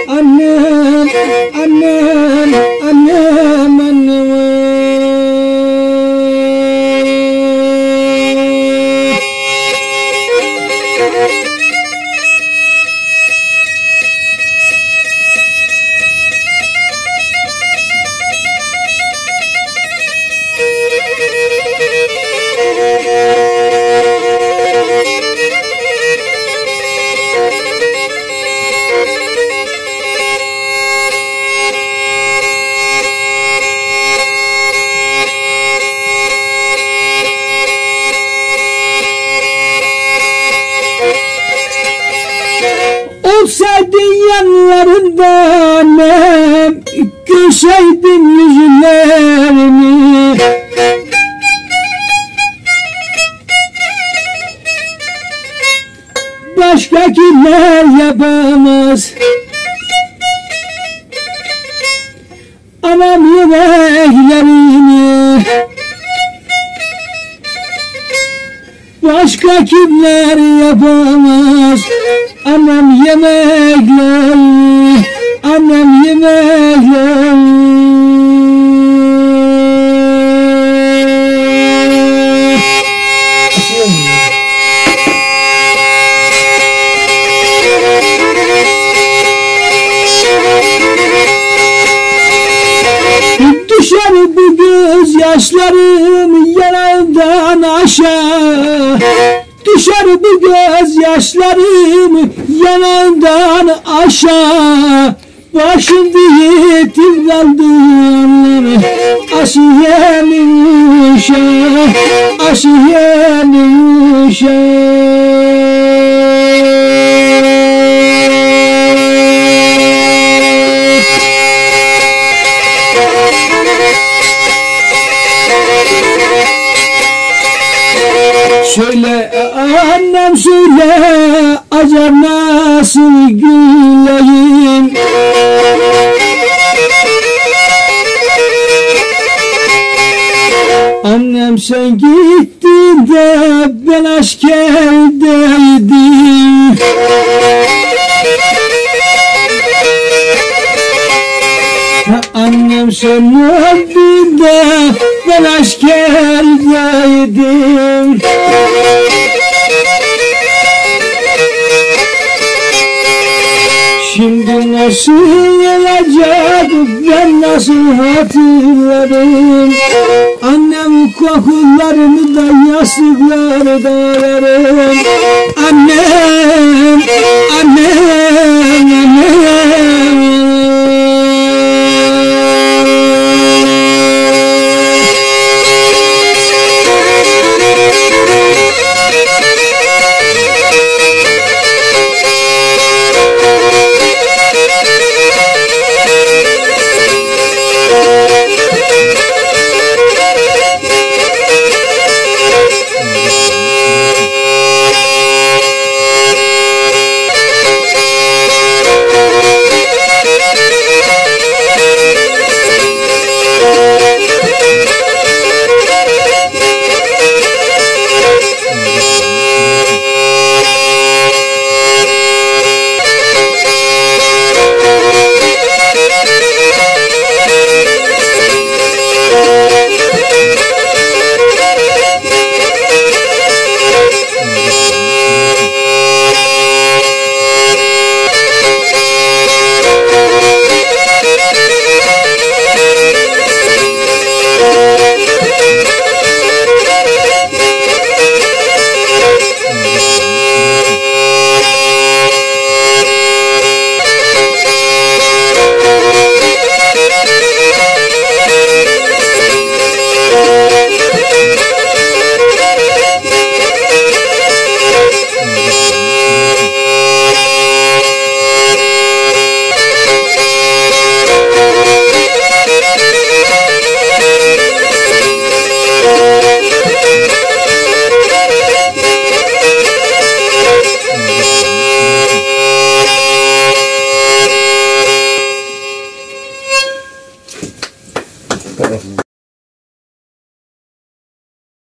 annem, annem, annem, annem. Olsaydın yanlarında annem, görseydin yüzlerini. Başka kimler yapamaz. Anam yemeklerini başka kimler yapamaz. Annem yemeklerini, annem yemeklerini. Düşer bu gözyaşlarım yanağımdan aşağı. Düşer bu gözyaşlarım yanağımdan aşağı. Başımda yetim kaldı annem, Asiye'nin uşağı, Asiye'nin uşağı. Söyle annem söyle, acaba nasıl güleyim? Annem sen gittin de ben askerdeydim. Annem sen öldün de ben askerdeydim. Şimdi nasıl olacak, ben nasıl hatırlarım? Annem kokularını da yastıklarda ararım. Annem, annem.